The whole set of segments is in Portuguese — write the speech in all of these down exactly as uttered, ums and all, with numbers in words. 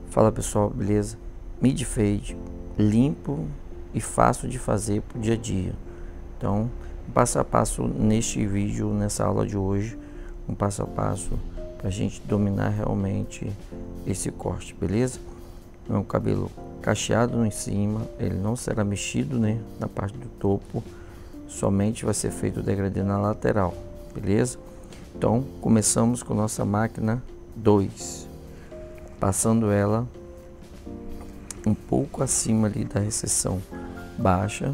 Fala pessoal, beleza? Mid Fade, limpo e fácil de fazer pro dia a dia. Então, passo a passo neste vídeo, nessa aula de hoje, um passo a passo para a gente dominar realmente esse corte, beleza? É um cabelo cacheado em cima, ele não será mexido, né, na parte do topo, somente vai ser feito o degradê na lateral, beleza? Então, começamos com nossa máquina dois. Passando ela um pouco acima ali da recessão baixa,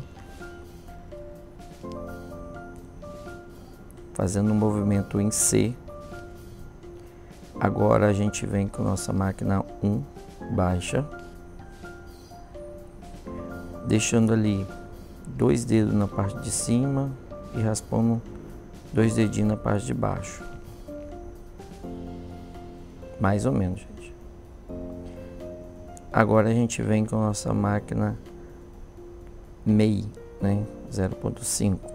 fazendo um movimento em C. Agora a gente vem com nossa máquina um baixa, deixando ali dois dedos na parte de cima e raspando dois dedinhos na parte de baixo, mais ou menos, gente. Agora a gente vem com a nossa máquina MEI, né, zero ponto cinco.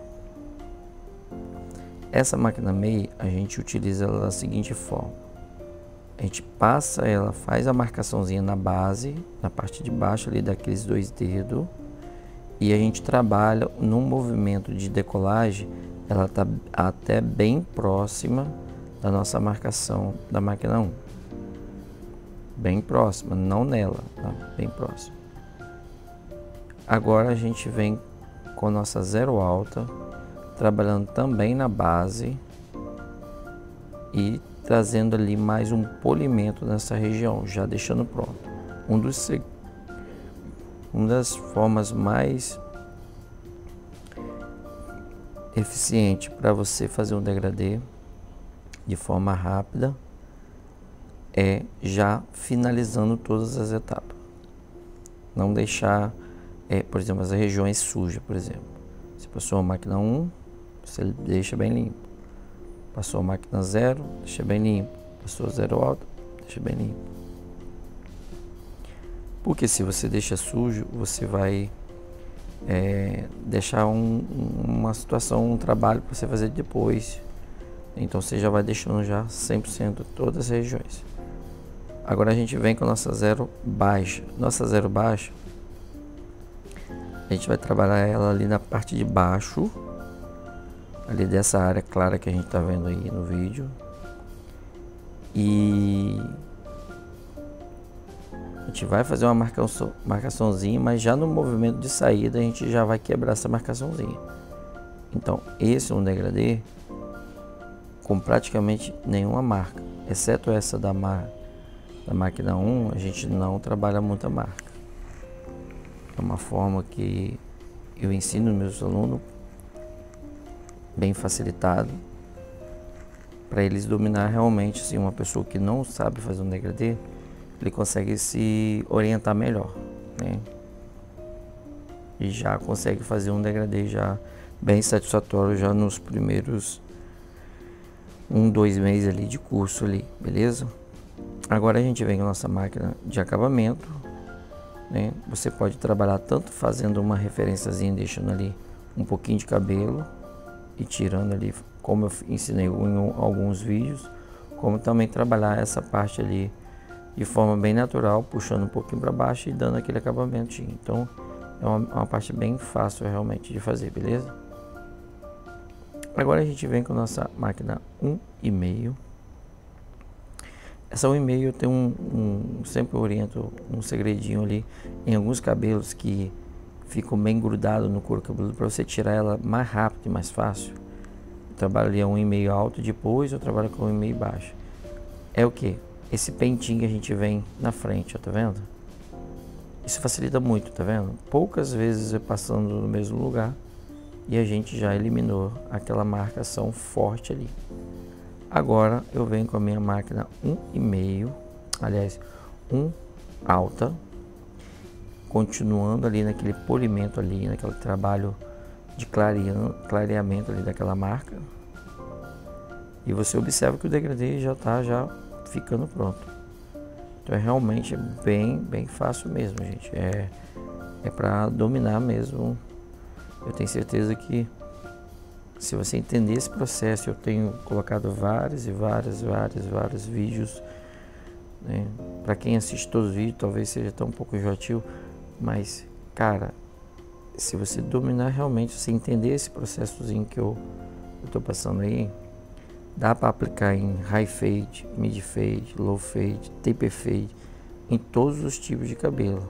Essa máquina MEI a gente utiliza ela da seguinte forma: a gente passa ela, faz a marcaçãozinha na base, na parte de baixo ali daqueles dois dedos, e a gente trabalha num movimento de decolagem. Ela tá até bem próxima da nossa marcação da máquina um. Bem próxima, não nela, tá? Bem próxima. Agora a gente vem com a nossa zero alta, trabalhando também na base e trazendo ali mais um polimento nessa região, já deixando pronto. Um dos, uma das formas mais eficientes para você fazer um degradê de forma rápida é já finalizando todas as etapas. Não deixar, é, por exemplo, as regiões sujas, por exemplo. Se passou a máquina um, você deixa bem limpo. Passou a máquina zero, deixa bem limpo. Passou zero alta, deixa bem limpo. Porque se você deixa sujo, você vai é, deixar um, uma situação, um trabalho para você fazer depois. Então você já vai deixando já cem por cento todas as regiões. Agora a gente vem com a nossa zero baixa. Nossa zero baixa, a gente vai trabalhar ela ali na parte de baixo, ali dessa área clara que a gente tá vendo aí no vídeo. E a gente vai fazer uma marcação, marcaçãozinha, mas já no movimento de saída a gente já vai quebrar essa marcaçãozinha. Então esse é um degradê com praticamente nenhuma marca, exceto essa da marca da máquina um, a gente não trabalha muita marca. É uma forma que eu ensino meus alunos, bem facilitado, para eles dominar realmente. Se uma pessoa que não sabe fazer um degradê, ele consegue se orientar melhor, né? E já consegue fazer um degradê já bem satisfatório já nos primeiros um, dois meses ali de curso ali, beleza? Agora a gente vem com a nossa máquina de acabamento, né? Você pode trabalhar tanto fazendo uma referenciazinha, deixando ali um pouquinho de cabelo e tirando ali, como eu ensinei em alguns vídeos, como também trabalhar essa parte ali de forma bem natural, puxando um pouquinho para baixo e dando aquele acabamento. Então é uma, uma parte bem fácil realmente de fazer, beleza? Agora a gente vem com a nossa máquina um e meio. Essa um e meio tem um, um, sempre oriento um segredinho ali em alguns cabelos que ficam bem grudados no couro cabeludo, para você tirar ela mais rápido e mais fácil. Eu trabalho ali a um e meio alto, depois eu trabalho com um e meio baixo. É o que? Esse pentinho que a gente vem na frente, ó, tá vendo? Isso facilita muito, tá vendo? Poucas vezes eu passando no mesmo lugar e a gente já eliminou aquela marcação forte ali. Agora eu venho com a minha máquina um e meio, aliás, um alta, continuando ali naquele polimento ali, naquele trabalho de clareamento ali daquela marca. E você observa que o degradê já está já ficando pronto. Então é realmente bem, bem fácil mesmo, gente. É, é para dominar mesmo. Eu tenho certeza que se você entender esse processo, eu tenho colocado vários e vários, vários, vários vídeos né? Para quem assiste todos os vídeos, talvez seja tão um pouco enjoativo, mas, cara, se você dominar realmente, você entender esse processozinho que eu estou passando aí, dá para aplicar em high fade, mid fade, low fade, taper fade, em todos os tipos de cabelo.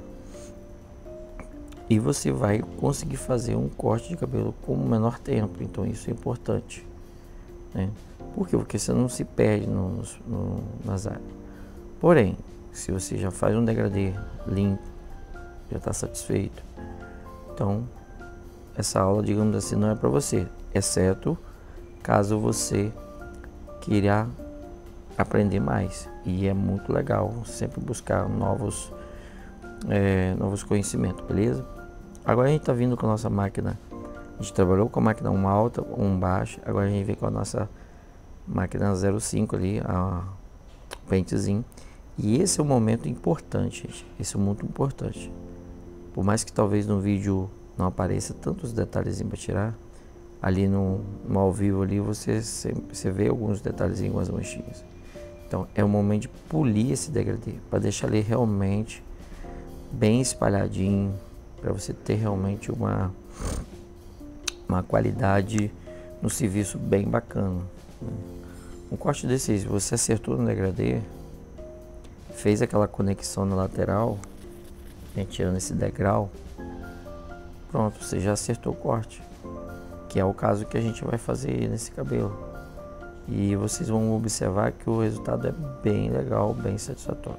E você vai conseguir fazer um corte de cabelo com o menor tempo. Então isso é importante, né? Por quê? Porque você não se perde no, no, nas áreas. Porém, se você já faz um degradê limpo, já está satisfeito, então essa aula, digamos assim, não é para você, exceto caso você queira aprender mais. E é muito legal sempre buscar novos, é, novos conhecimentos, beleza? Agora a gente está vindo com a nossa máquina. A gente trabalhou com a máquina um alta, um baixa. Agora a gente vem com a nossa máquina zero cinco ali, a pentezinho. E esse é um momento importante, gente. Esse é muito importante. Por mais que talvez no vídeo não apareça tantos detalhes para tirar, ali no, no ao vivo ali você, você vê alguns detalhes, algumas manchinhas. Então é o momento de polir esse degradê, para deixar ele realmente bem espalhadinho, para você ter realmente uma, uma qualidade no serviço bem bacana. Um corte desse, se você acertou no degradê, fez aquela conexão na lateral, né, tirando esse degrau, pronto, você já acertou o corte, que é o caso que a gente vai fazer nesse cabelo. E vocês vão observar que o resultado é bem legal, bem satisfatório.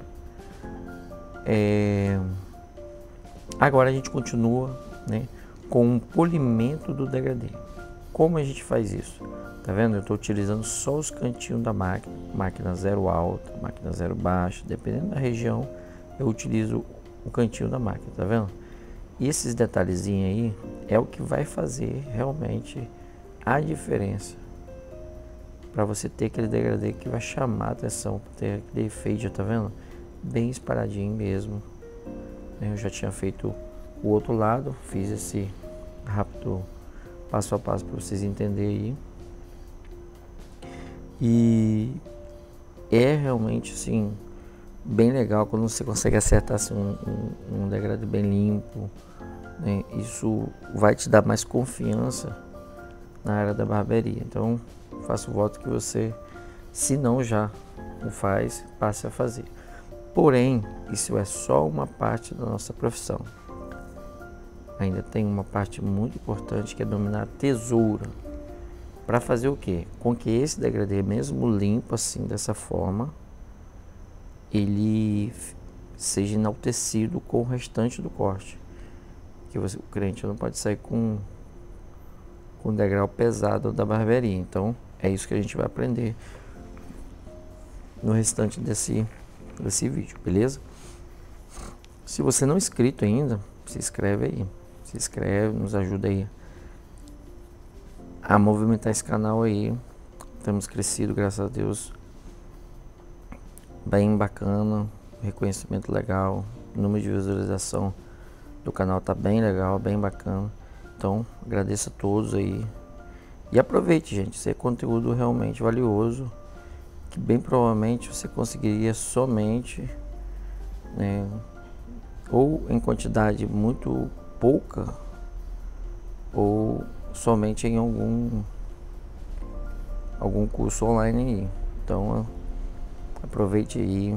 É... Agora a gente continua, né, com o polimento do degradê. Como a gente faz isso? Tá vendo? Eu estou utilizando só os cantinhos da máquina, máquina zero alta, máquina zero baixa, dependendo da região, eu utilizo o cantinho da máquina, tá vendo? E esses detalhezinhos aí é o que vai fazer realmente a diferença para você ter aquele degradê que vai chamar a atenção, ter aquele fade, tá vendo? Bem espalhadinho mesmo. Eu já tinha feito o outro lado, fiz esse rápido passo a passo para vocês entenderem aí. E é realmente assim bem legal quando você consegue acertar assim, um, um, um degradê bem limpo, né? Isso vai te dar mais confiança na área da barbearia. Então faço o voto que você, se não já o faz, passe a fazer. Porém, isso é só uma parte da nossa profissão. Ainda tem uma parte muito importante que é dominar a tesoura. Para fazer o quê? Com que esse degradê, mesmo limpo assim, dessa forma, ele seja enaltecido com o restante do corte. Que você, o cliente não pode sair com com um degrau pesado da barbearia. Então, é isso que a gente vai aprender no restante desse, desse vídeo, beleza? Se você não é inscrito ainda, se inscreve aí. Se inscreve, nos ajuda aí a movimentar esse canal aí. Temos crescido, graças a Deus, bem bacana, reconhecimento legal, o número de visualização do canal tá bem legal, bem bacana. Então agradeço a todos aí e aproveite, gente. Esse é conteúdo realmente valioso, que bem provavelmente você conseguiria somente, né, ou em quantidade muito pouca, ou somente em algum algum curso online aí. Então aproveite aí,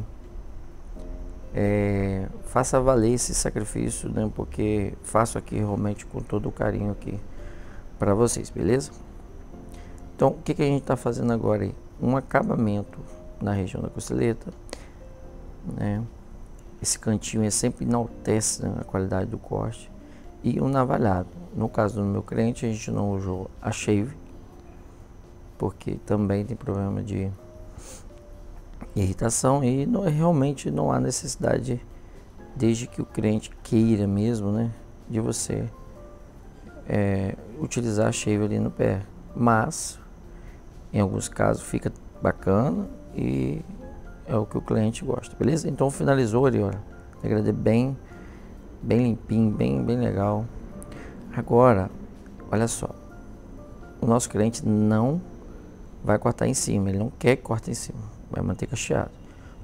é, faça valer esse sacrifício, né, porque faço aqui realmente com todo o carinho aqui para vocês, beleza? Então o que, que a gente está fazendo agora aí? Um acabamento na região da costeleta, né? Esse cantinho é sempre enaltece, né, a qualidade do corte. E um navalhado. No caso do meu cliente, a gente não usou a shave, porque também tem problema de irritação e não, realmente não há necessidade, desde que o cliente queira mesmo, né, de você é, utilizar a shave ali no pé. Mas em alguns casos fica bacana e é o que o cliente gosta, beleza? Então finalizou ali, olha, degradê bem bem limpinho, bem bem legal. Agora, olha só, o nosso cliente não vai cortar em cima, ele não quer que corte em cima, vai manter cacheado.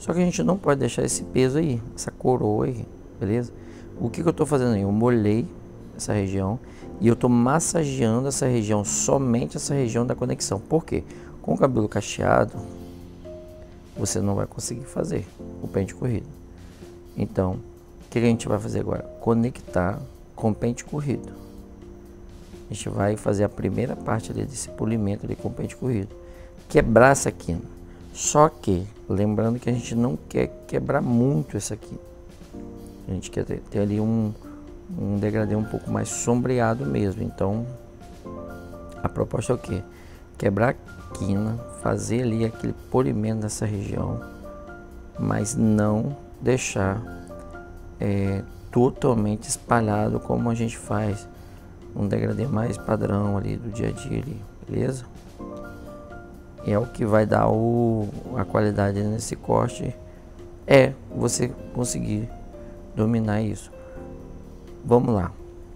Só que a gente não pode deixar esse peso aí, essa coroa aí, beleza? O que, que eu tô fazendo aí? Eu molhei essa região e eu tô massageando essa região, somente essa região da conexão. Por quê? Com o cabelo cacheado, você não vai conseguir fazer o pente corrido. Então, o que a gente vai fazer agora? Conectar com o pente corrido. A gente vai fazer a primeira parte ali desse polimento ali com o pente corrido. Quebrar essa quina. Só que, lembrando que a gente não quer quebrar muito essa quina. A gente quer ter, ter ali um, um degradê um pouco mais sombreado mesmo. Então, a proposta é o quê? Quebrar a quina, fazer ali aquele polimento nessa região, mas não deixar é, totalmente espalhado como a gente faz um degradê mais padrão ali do dia a dia ali, beleza? É o que vai dar o, a qualidade nesse corte, é você conseguir dominar isso. Vamos lá.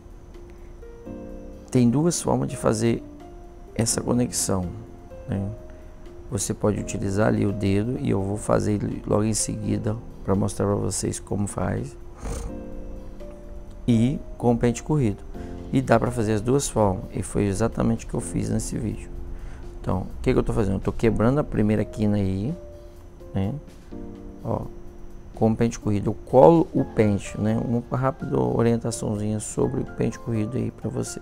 Tem duas formas de fazer essa conexão, né? Você pode utilizar ali o dedo e eu vou fazer logo em seguida para mostrar para vocês como faz, e com o pente corrido. E dá para fazer as duas formas, e foi exatamente o que eu fiz nesse vídeo. Então, o que, que eu estou fazendo? Eu estou quebrando a primeira quina aí, né? Ó, com o pente corrido, eu colo o pente, né? Uma rápida orientaçãozinha sobre o pente corrido aí para você.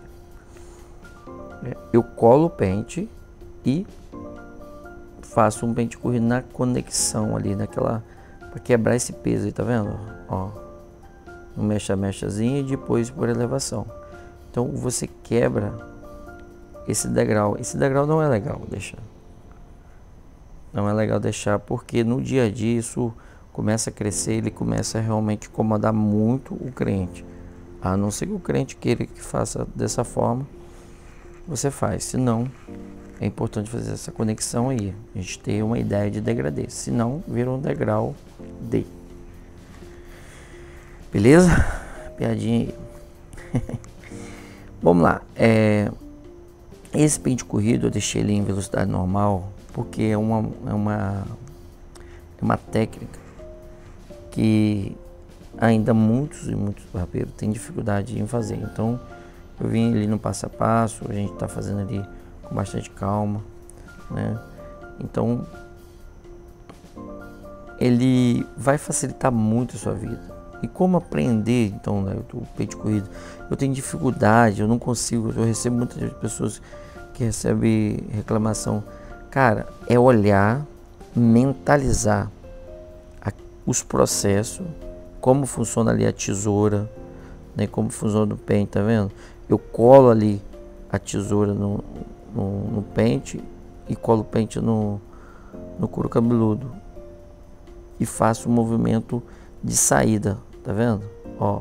Eu colo o pente e faço um pente corrido na conexão ali, naquela, para quebrar esse peso aí, tá vendo? Ó, um mecha mechazinho e depois por elevação. Então você quebra esse degrau. Esse degrau não é legal deixar. Não é legal deixar porque no dia a dia isso começa a crescer, ele começa a realmente incomodar muito o cliente. A não ser que o cliente queira que faça dessa forma, você faz. Se não, é importante fazer essa conexão aí. A gente ter uma ideia de degradê. Se não, vira um degrau D. Beleza? Piadinha aí. Vamos lá. É, esse pente corrido eu deixei ele em velocidade normal porque é uma, é uma, é uma técnica que ainda muitos e muitos barbeiros têm dificuldade em fazer. Então eu vim ali no passo a passo, a gente está fazendo ali com bastante calma, né? Então ele vai facilitar muito a sua vida. E como aprender então, né, o pente corrido? Eu tenho dificuldade, eu não consigo, eu recebo muitas pessoas que recebem reclamação. Cara, é olhar, mentalizar a, os processos, como funciona ali a tesoura, né, como funciona o pente, tá vendo? Eu colo ali a tesoura no, no, no pente e colo o pente no, no couro cabeludo e faço o movimento de saída, tá vendo? Ó,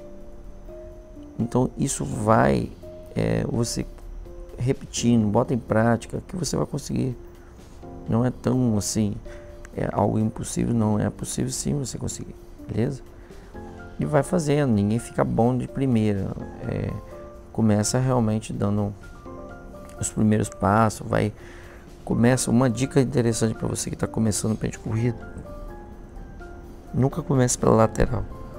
então isso vai é, você repetindo, bota em prática que você vai conseguir. Não é tão assim, é algo impossível, não é possível sim você conseguir, beleza? E vai fazendo, ninguém fica bom de primeira. É, começa realmente dando os primeiros passos, vai começa uma dica interessante para você que está começando o pente corrido. Nunca comece pela lateral,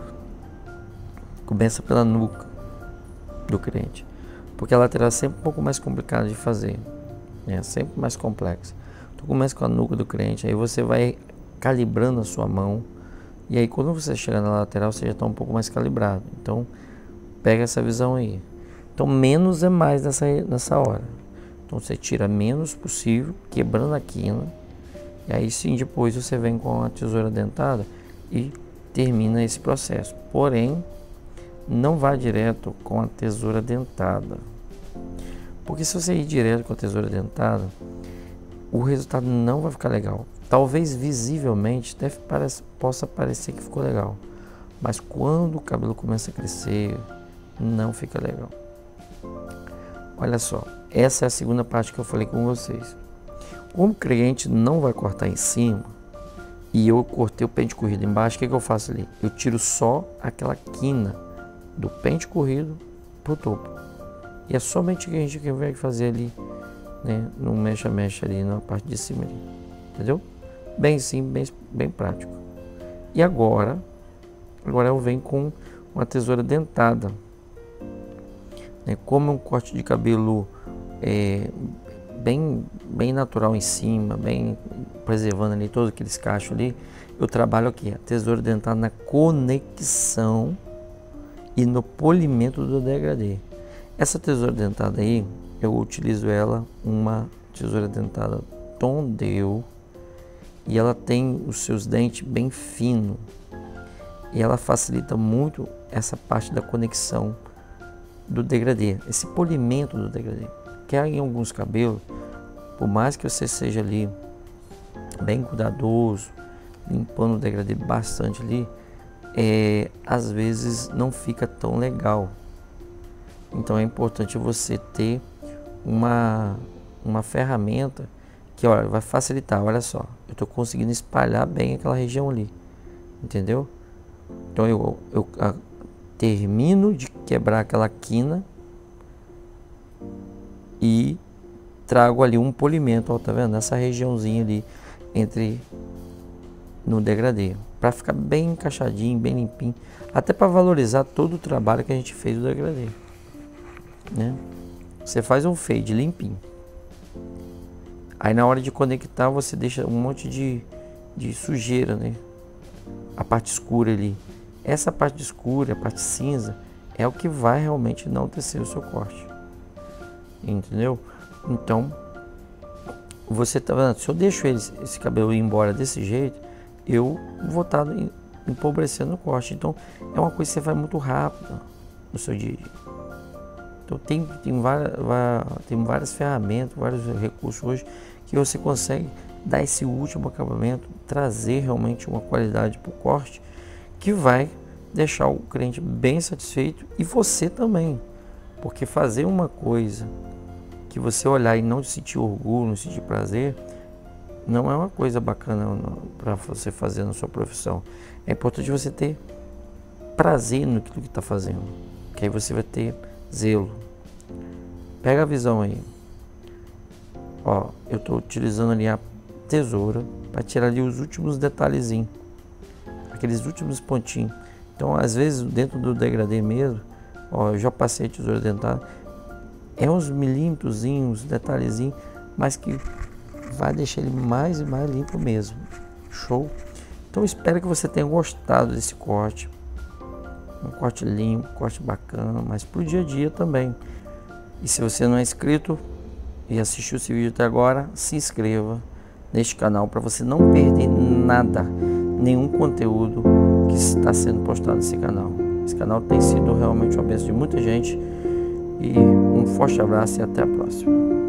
começa pela nuca do cliente, porque a lateral é sempre um pouco mais complicada de fazer, é sempre mais complexa. Então começa com a nuca do cliente, aí você vai calibrando a sua mão, e aí quando você chegar na lateral você já está um pouco mais calibrado. Então pega essa visão aí. Então menos é mais nessa, nessa hora. Então você tira menos possível, quebrando a quina, e aí sim depois você vem com a tesoura dentada e termina esse processo. Porém, não vá direto com a tesoura dentada, porque se você ir direto com a tesoura dentada, o resultado não vai ficar legal. Talvez visivelmente deve, parece, possa parecer que ficou legal, mas quando o cabelo começa a crescer, não fica legal. Olha só, essa é a segunda parte que eu falei com vocês. Como o cliente não vai cortar em cima, e eu cortei o pente corrido embaixo, o que, que eu faço ali? Eu tiro só aquela quina do pente corrido pro topo. E é somente o que a gente vai fazer ali, né, no mecha-mecha ali na parte de cima ali, entendeu? bem simples, bem, bem prático. E agora, agora eu venho com uma tesoura dentada, né? Como é um corte de cabelo é, bem, bem natural em cima, bem preservando ali todos aqueles cachos ali, eu trabalho aqui a tesoura dentada na conexão e no polimento do degradê. Essa tesoura dentada aí, eu utilizo ela, uma tesoura dentada Tondeu, e ela tem os seus dentes bem finos e ela facilita muito essa parte da conexão do degradê, esse polimento do degradê, que em alguns cabelos, por mais que você seja ali bem cuidadoso, limpando o degradê bastante ali, é, às vezes não fica tão legal. Então é importante você ter uma, uma ferramenta que, olha, vai facilitar. Olha só, eu estou conseguindo espalhar bem aquela região ali, entendeu? Então eu, eu a, termino de quebrar aquela quina e trago ali um polimento, ó, tá vendo? Nessa regiãozinha ali entre no degradê, para ficar bem encaixadinho, bem limpinho, até para valorizar todo o trabalho que a gente fez do degradê, né? Você faz um fade limpinho, aí na hora de conectar você deixa um monte de, de sujeira, né? A parte escura ali, essa parte escura, a parte cinza, é o que vai realmente enaltecer o seu corte, entendeu? Então você tá vendo, se eu deixo ele, esse cabelo ir embora desse jeito, eu vou estar empobrecendo o corte. Então é uma coisa que você vai muito rápido no seu dia. Então tem, tem, várias, tem várias ferramentas, vários recursos hoje que você consegue dar esse último acabamento, trazer realmente uma qualidade para o corte que vai deixar o cliente bem satisfeito e você também, porque fazer uma coisa que você olhar e não sentir orgulho, não sentir prazer, não é uma coisa bacana para você fazer na sua profissão. É importante você ter prazer no que está fazendo, que aí você vai ter zelo. Pega a visão aí. Ó, eu estou utilizando ali a tesoura para tirar ali os últimos detalhezinhos, aqueles últimos pontinhos. Então, às vezes, dentro do degradê mesmo, ó, eu já passei a tesoura dentada, é uns milímetrozinhos, detalhezinhos, mas que vai deixar ele mais e mais limpo mesmo. Show? Então espero que você tenha gostado desse corte. Um corte limpo, corte bacana, mas pro dia a dia também. E se você não é inscrito e assistiu esse vídeo até agora, se inscreva neste canal para você não perder nada, nenhum conteúdo que está sendo postado nesse canal. Esse canal tem sido realmente uma bênção de muita gente. E um forte abraço e até a próxima.